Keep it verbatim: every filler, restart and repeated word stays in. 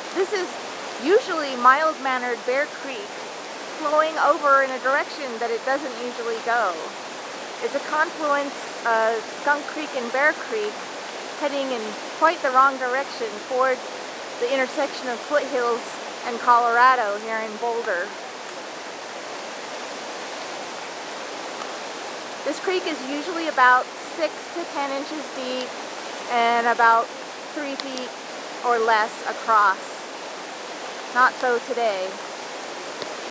This is usually mild-mannered Bear Creek flowing over in a direction that it doesn't usually go. It's a confluence of Skunk Creek and Bear Creek heading in quite the wrong direction toward the intersection of Foothills and Colorado here in Boulder. This creek is usually about six to ten inches deep and about three feet or less across. Not so today.